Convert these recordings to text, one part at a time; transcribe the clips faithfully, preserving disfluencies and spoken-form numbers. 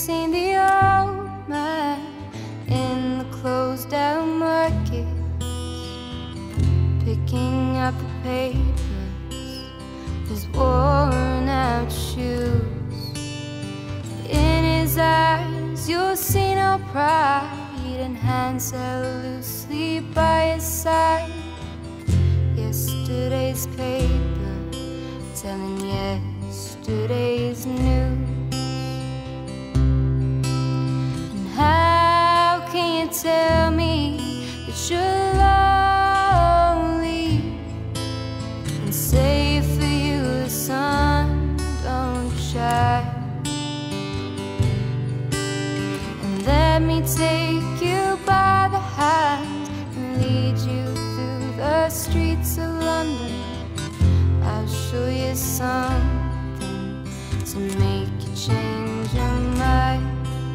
seen the old man in the closed down market, picking up the papers, his worn out shoes? In his eyes you'll see no pride, and hands held loosely by his side. Yesterday's paper telling yesterday's news. And how can you tell me that you're lonely and say for you the sun don't shine? And let me take you by the hand and lead you through the streets of London. I'll show you something to make you change your mind.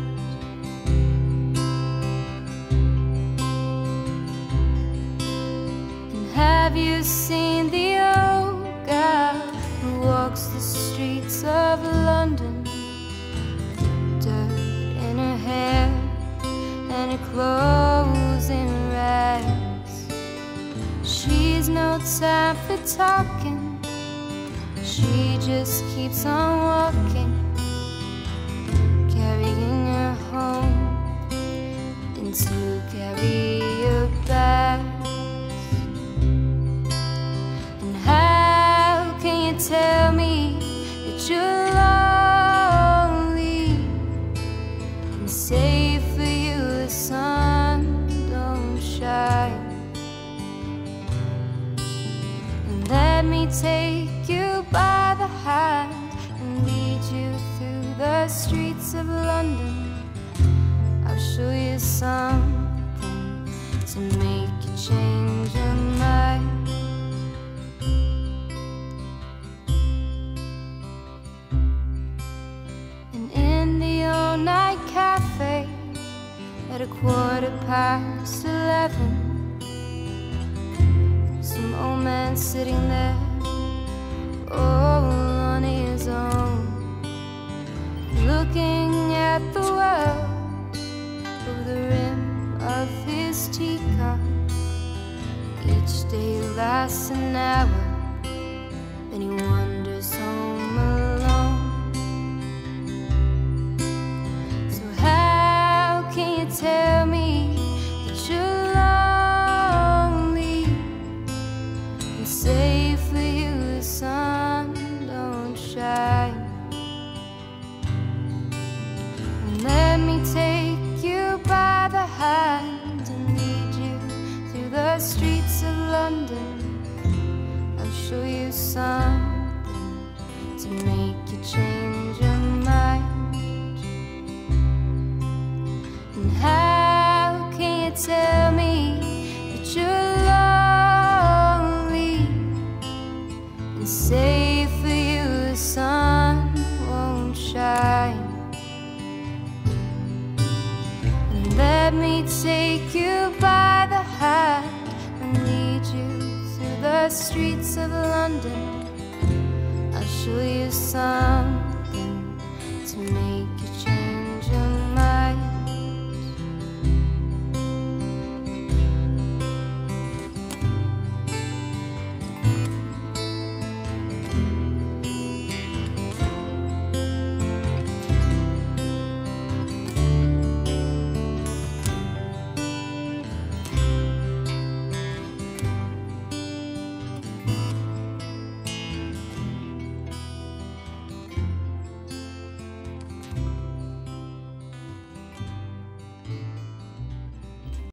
And have you seen the old girl who walks the streets of London? Dirt in her hair and her clothes in rags. She's no time for talking, she just keeps on walking, carrying her home into carrier bags. And how can you tell me that you're lonely and say for you the sun don't shine? And let me take you by the hand and lead you through the streets of London. I'll show you something to make you change your mind. And in the all-night cafe at a quarter past eleven, some old man sitting there all on his own, looking at the world over the rim of his teacup. Each day lasts an hour, then he wanders home alone. So how can you tell me that you're lonely and say for you the sun don't shine? And let me take you by the hand and lead you through the streets of London. I'll show you something to make you change your mind. And how can you tell me that you're lonely and say for you the sun won't shine? And let me take you by the hand and lead you through the streets of London. I'll show you something to make